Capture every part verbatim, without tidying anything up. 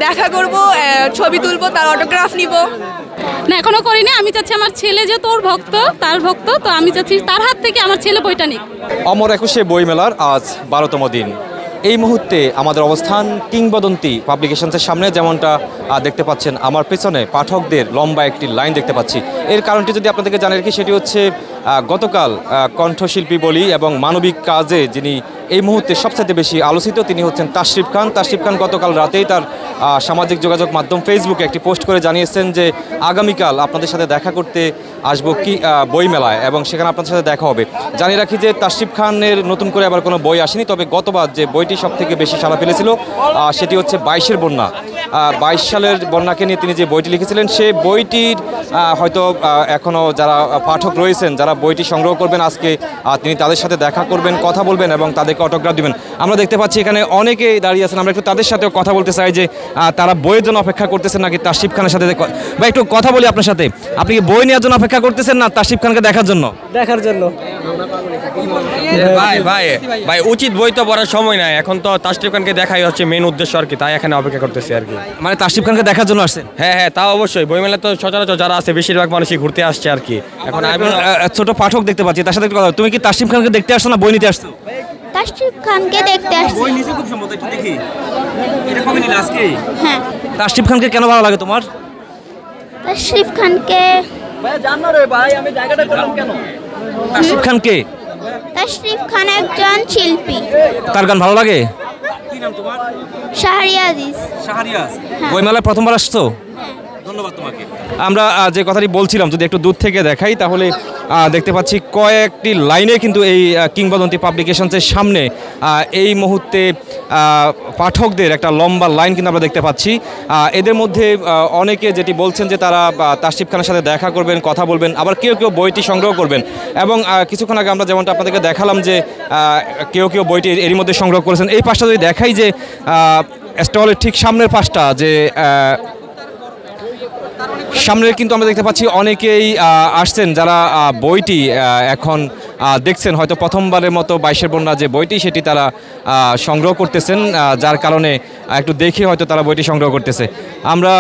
দেখা করব, ছবি তুলবো, তার অটোগ্রাফ নিব। না এখনো করিনি, আমি চাচ্ছি আমার ছেলে যে তোর ভক্ত, তার ভক্ত, তো আমি চাচ্ছি তার হাত থেকে আমার ছেলে বইটা নিক। অমর একুশে বইমেলার আজ বারোতম দিন। এই মুহূর্তে আমাদের অবস্থান কিংবদন্তি পাবলিকেশনসের সামনে। যেমনটা দেখতে পাচ্ছেন আমার পেছনে পাঠকদের লম্বা একটি লাইন দেখতে পাচ্ছি। এর কারণটি যদি আপনাদেরকে জানিয়ে রাখি, সেটি হচ্ছে গতকাল কণ্ঠশিল্পী বলি এবং মানবিক কাজে যিনি এই মুহূর্তে সবচেয়ে বেশি আলোচিত, তিনি হচ্ছেন তাশরিফ খান। তাশরিফ খান গতকাল রাতেই তার সামাজিক যোগাযোগ মাধ্যম ফেসবুকে একটি পোস্ট করে জানিয়েছেন যে আগামীকাল আপনাদের সাথে দেখা করতে আসবো কি বইমেলায় এবং সেখানে আপনাদের সাথে দেখা হবে। জানিয়ে রাখি যে তাশরিফ খানের নতুন করে আবার কোনো বই আসেনি, তবে গতবার যে বইটি সব থেকে বেশি সাড়া ফেলেছিল সেটি হচ্ছে বাইশের বন্যা। বাইশ সালের বন্যাকে নিয়ে তিনি যে বইটি লিখেছিলেন, সে বইটির হয়তো এখনও যারা পাঠক রয়েছেন, যারা বইটি সংগ্রহ করবেন, আজকে তিনি তাদের সাথে দেখা করবেন, কথা বলবেন এবং তাদেরকে অটোগ্রাফ দিবেন। আমরা দেখতে পাচ্ছি এখানে অনেকেই দাঁড়িয়ে আছেন। আমরা একটু তাদের সাথেও কথা বলতে চাই যে তারা বইয়ের জন্য অপেক্ষা করতেছেন নাকি তাশরিফ খানের সাথে। ভাই একটু কথা বলি আপনার সাথে, আপনি কি বই নেওয়ার জন্য অপেক্ষা করতেছেন না তাশরিফ খানকে দেখার জন্য? দেখার জন্য। ভাই ভাই ভাই উচিত বই তো পড়ার সময় নাই, এখন তো তাশরিফ খানকে দেখাই হচ্ছে মেন উদ্দেশ্য আর কি, তাই এখানে অপেক্ষা করতেছি আর কি। মানে তাশরিফ খানকে দেখার জন্য আসছেন? হ্যাঁ হ্যাঁ, তাও অবশ্যই। বইমেলা তো সচরাচর যারা আছে বেশিরভাগ মানুষই ঘুরতে আসছে আর কি। এখন আমি ছোট পাঠক দেখতে পাচ্ছি, তার সাথে একটু কথা। তুমি কি তাশরিফ খানকে দেখতে আসছো না বই নিতে আসছো? তাশরিফ খানকে দেখতে আসছি। বই নিছে খুব সম্ভবত, একটু দেখি। এটা কবে নিলে আজকে? হ্যাঁ। তাশরিফ খানকে কেন ভালো লাগে তোমার? তাশরিফ খানকে ভাই জানো রে ভাই, আমি জায়গাটা করলাম কেন? তাশরিফ খান কে? তাশরিফ খান একজন শিল্পী। তার গান ভালো লাগে? কি নাম তোমার? শাহরিয়াজিজ। শাহরিয়াজ। বইমেলায় প্রথমবার আসছো? ধন্যবাদ তোমাকে। আমরা যে কথাটি বলছিলাম, যদি একটু দূর থেকে দেখাই তাহলে দেখতে পাচ্ছি কয়েকটি লাইনে কিন্তু এই কিংবদন্তি পাবলিকেশনসের সামনে এই মুহূর্তে পাঠকদের একটা লম্বা লাইন কিন্তু আমরা দেখতে পাচ্ছি। এদের মধ্যে অনেকে যেটি বলছেন যে তারা তাশরিফ খানের সাথে দেখা করবেন, কথা বলবেন, আবার কেউ কেউ বইটি সংগ্রহ করবেন। এবং কিছুক্ষণ আগে আমরা যেমনটা আপনাদেরকে দেখালাম যে কেউ কেউ বইটি এরই মধ্যে সংগ্রহ করেছেন। এই পাশটা যদি দেখাই যে স্টলের ঠিক সামনের পাশটা, যে সামনে কিন্তু আমরা দেখতে পাচ্ছি অনেকেই আসছেন যারা বইটি এখন দেখছেন, হয়তো প্রথমবারের মতো বাইশের বন্যা যে বইটি সেটি তারা সংগ্রহ করতেছেন, যার কারণে একটু দেখে হয়তো তারা বইটি সংগ্রহ করতেছে। আমরা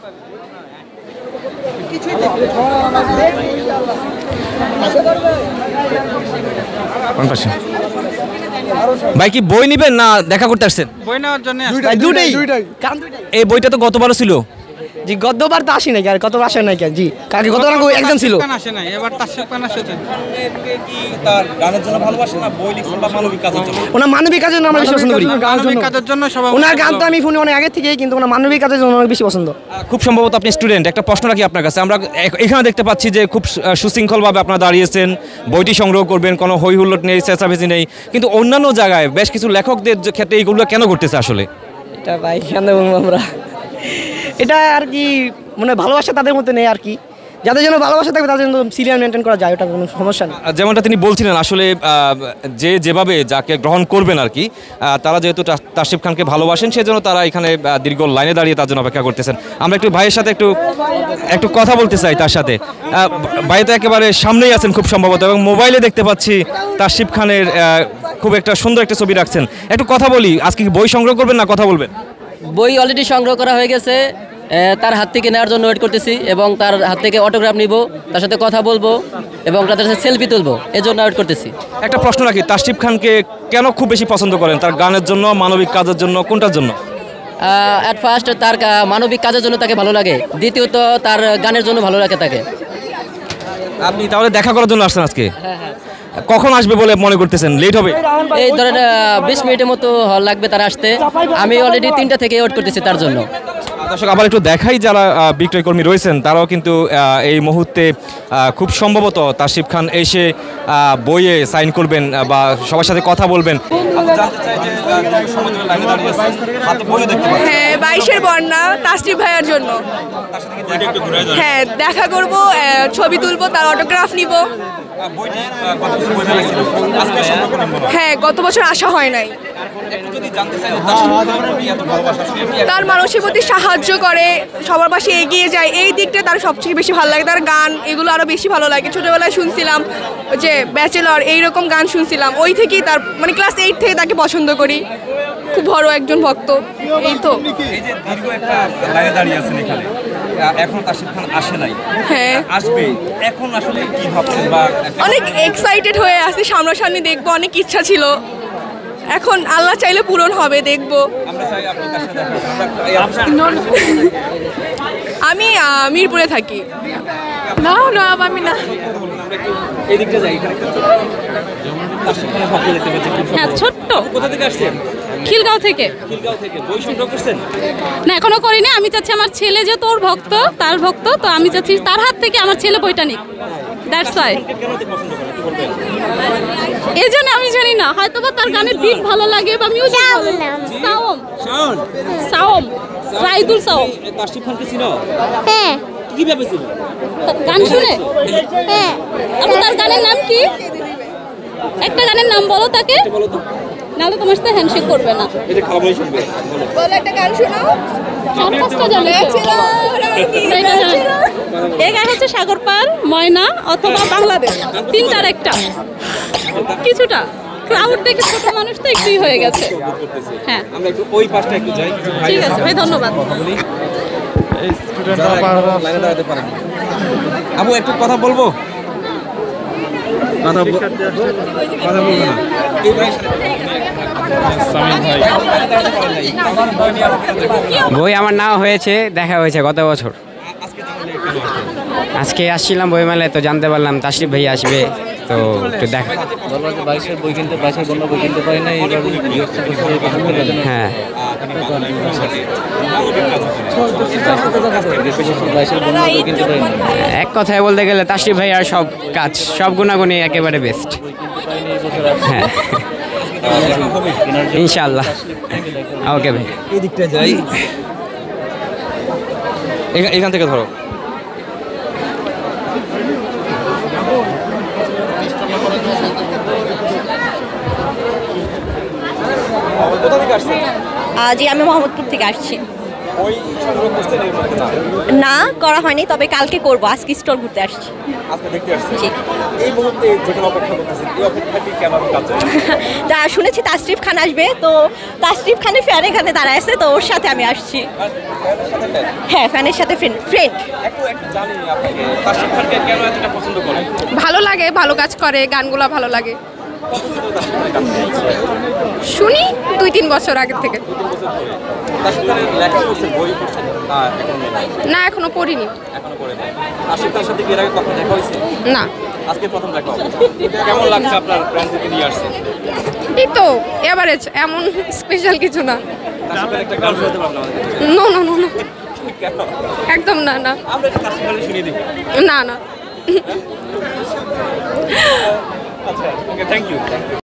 ভাই কি বই নিবেন না দেখা করতে আসছেন? বই নেওয়ার জন্য। দুইটাই। এই বইটা তো গতবারও ছিল। জি গতবার তো আসি নাই, আর কতবার আসে নাই কেন? জি কাকে গতবার একজন ছিল। আসে নাই, এবার তাশরিফ খান আসছে। কি তার গানের জন্য ভালোবাসেন না বই লিখছেন বা মানবিক কাজের জন্য? ওনার মানবিক কাজের জন্য আমরা বেশি পছন্দ করি। মানবিক কাজের জন্য সবাই। ওনার গান তো আমি শুনি অনেক আগে থেকে, কিন্তু ওনার মানবিক কাজের জন্য অনেক বেশি পছন্দ। খুব সম্ভবত আপনি স্টুডেন্ট। একটা প্রশ্ন রাখি আপনার কাছে, আমরা এখানে দেখতে পাচ্ছি যে খুব সুশৃঙ্খলভাবে আপনারা দাঁড়িয়েছেন, বইটি সংগ্রহ করবেন, কোনো হই হুল্লোড় নেই, চেঁচামেচি নেই, কিন্তু অন্যান্য জায়গায় বেশ কিছু লেখকদের ক্ষেত্রে এইগুলো কেন করতেছে আসলে? এটা ভাই কেন বলবো আমরা, এটা আর কি মানে ভালোবাসা তাদের মধ্যে নেই আর কি। যাদের জন্য ভালোবাসা থাকবে তাদের জন্য সিরিয়াল মেনটেন করা যায়, ওটা কোনো সমস্যা নেই। যেমনটা তিনি বলছিলেন, আসলে যে যেভাবে যাকে গ্রহণ করবেন আর কি, তারা যেহেতু তাশরিফ খানকে ভালোবাসেন সেজন্য তারা এখানে দীর্ঘ লাইনে দাঁড়িয়ে তার জন্য অপেক্ষা করতেছেন। আমরা একটু ভাইয়ের সাথে একটু একটু কথা বলতে চাই তার সাথে। ভাই তো একেবারে সামনেই আছেন খুব সম্ভবত, এবং মোবাইলে দেখতে পাচ্ছি তাশরিফ খানের খুব একটা সুন্দর একটা ছবি রাখছেন। একটু কথা বলি, আজকে কি বই সংগ্রহ করবেন না কথা বলবেন? বই অলরেডি সংগ্রহ করা হয়ে গেছে, তার হাত থেকে নেওয়ার জন্য ওয়েট করতেছি এবং তার হাত থেকে অটোগ্রাফ নিব, তার সাথে কথা বলবো এবং তাদের সাথে সেলফি তুলবো, এর জন্য ওয়েট করতেছি। একটা প্রশ্ন রাখি, তাশরিফ খানকে কেন খুব বেশি পছন্দ করেন? তার গানের জন্য, মানবিক কাজের জন্য, কোনটার জন্য? অ্যাট ফার্স্ট তার মানবিক কাজের জন্য তাকে ভালো লাগে, দ্বিতীয়ত তার গানের জন্য ভালো লাগে তাকে। আপনি তাহলে দেখা করার জন্য আসছেন আজকে? হ্যাঁ হ্যাঁ। কখন আসবে বলে মনে করতেছেন? লেট হবে? এই ধরেন বিশ মিনিটের মতো লাগবে তার আসতে, আমি অলরেডি তিনটা থেকে ওয়েট করতেছি তার জন্য। দর্শক আবার একটু দেখাই, যারা বিক্রয় কর্মী রয়েছেন তারাও কিন্তু এই মুহূর্তে খুব সম্ভবত তাশরিফ খান এসে বইয়ে সাইন করবেন বা সবার সাথে কথা বলবেন। হ্যাঁ, বাইশের বন্যা তাশরিফ ভাইয়ার জন্য। হ্যাঁ, দেখা করব, ছবি তুলবো, তার অটোগ্রাফ নিব। হ্যাঁ, গত বছর আসা হয় নাই। তার মানুষের প্রতি সাহায্য করে, সবার পাশে এগিয়ে যায়, এই দিকটা তার সবচেয়ে বেশি ভালো লাগে। তার গান এগুলো আরও বেশি ভালো লাগে। ছোটোবেলায় শুনছিলাম যে ব্যাচেলর, এইরকম গান শুনছিলাম, ওই থেকেই তার মানে ক্লাস এইট থেকে তাকে পছন্দ করি। খুব বড় একজন ভক্ত, এই তো। এই যে দীর্ঘ একটা লাইনে দাঁড়িয়ে আছেন এখানে, এখন তাসরিফ খান আসে নাই, হ্যাঁ আসবে, এখন আসলে কি ভাবছেন? বা অনেক এক্সাইটেড হয়ে আছি, সামনাসামনি দেখবো, অনেক ইচ্ছা ছিল, এখন আল্লাহ চাইলে পূরণ হবে, দেখবো। আমরা চাই আপনি তার সাথে দেখা করুন। আমি আহ, মিরপুরে থাকি। না না আমি না। এই দিকটা যাই, এখানে একটা তাসরিফ খানের ভক্ত দেখতে পাচ্ছি, খুব হ্যাঁ সুন্দর। ছোট্ট কোথা থেকে আসছেন? খিলগাঁও থেকে। খিলগাঁও থেকে। বই সংগ্রহ করছেন? না এখনো করিনি, আমি চাচ্ছি আমার ছেলে যে তোর ভক্ত তার ভক্ত, তো আমি চাচ্ছি তার হাত থেকে আমার ছেলে বইটা নিক, দ্যাটস ওয়াই। কেন এত পছন্দ করেন, কি বলবেন? এই জন্য আমি জানি না, হয়তো বা তার গানের বিট ভালো লাগে বা মিউজিক ভালো লাগে। সাওম শাওন, সাওম রাইদুল সাওম। তাসরিফ খানকে চিনো? হ্যাঁ কিভাবে চিনো? তার গান শুনে? হ্যাঁ আপু তার গানের নাম কি? একটা গানের নাম বলো তাকে, বলো তো। নাহলে তোমার সাথে হ্যান্ডশেক করবে না। এই যে খালামণি শুনবে, বলো। বলো একটা গান শোনাও। চার পাঁচটা জানে তো। এইটা জানে। এই গান হচ্ছে সাগর পার, ময়না অথবা বাংলাদেশ, তিনটার একটা। কিছুটা ক্রাউড দেখে ছোট মানুষ তো একটুই হয়ে গেছে। হ্যাঁ আমরা একটু ওই পাশটা একটু যাই, কিছু ভাই ঠিক আছে ভাই, ধন্যবাদ। যারা এখনো লাইনে দাঁড়াতে পারেনি। আবু একটু কথা বলবো, কথা ব- কথা বলবো না। এই ভাই বই আমার নাও হয়েছে, দেখা হয়েছে গত বছর। আজকে আসছিলাম বইমেলায়, তো জানতে পারলাম তাসরিফ ভাই আসবে, তো একটু দেখা। বাইশের বই কিনতে বাইশের বন্য বই কিনতে পারি না, এইবার হ্যাঁ বাইশের বন্য বই কিনতে পারি না। এক কথায় বলতে গেলে তাসরিফ ভাই আর সব কাজ সব গুণাগুণই একেবারে বেস্ট। হ্যাঁ ইনশাআল্লাহ। ওকে ভাই, এই দিকটা যাই, এখা- এখান থেকে ধরো। কোথা থেকে আসছেন? জি আমি মোহাম্মদপুর থেকে আসছি। বই সংগ্রহ করছেন এর মধ্যে? না, না করা হয়নি, তবে কালকে করব, আজকে স্টোর ঘুরতে আসছি। আজকে দেখতে আসছেন। জি। এই মুহূর্তে যেখানে অপেক্ষা করতেছেন, এই অপেক্ষাটি কেমন কাটছে? তা শুনেছি তাসরিফ খান আসবে, তো তাসরিফ খানের ফ্যান এখানে দাঁড়ায় আছে, তো ওর সাথে আমি আসছি। হ্যাঁ ফ্যানের সাথে ফ্রেন্ড ফ্রেন্ড একটু একটু জানি আপনাকে তাসরিফ খানকে কেন এতটা পছন্দ করেন? ভালো লাগে, ভালো কাজ করে, গানগুলো ভালো লাগে। শুনি দুই তিন বছর আগের থেকে। তাসরিফ খানের লেখা করছেন, বই পড়ছেন? না, এখনো নেই। না এখনো পড়িনি। এখনো পড়ে নাই। তাসরিফ খানের সাথে কি এর আগে কখনো দেখা হয়েছে? না আজকে প্রথম দেখা হবে। কেমন লাগছে আপনার ফ্রেন্ডসকে নিয়ে আসছেন? এই তো এভারেজ, এমন স্পেশাল কিছু না। তাসরিফ খান একটা গান শোনাতে পারবেন আমাদের? নো নো নো নো কেন? একদম না না আমরা একটা তাসরিফ খানকে শুনিয়ে দিব। না না। আচ্ছা, okay, thank you thank you